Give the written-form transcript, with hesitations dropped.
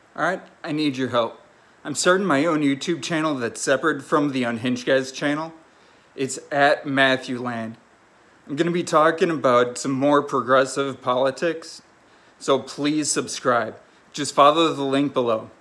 Alright, I need your help. I'm starting my own YouTube channel that's separate from the Unhinged Guys channel. It's at Matthewland. I'm going to be talking about some more progressive politics, so please subscribe. Just follow the link below.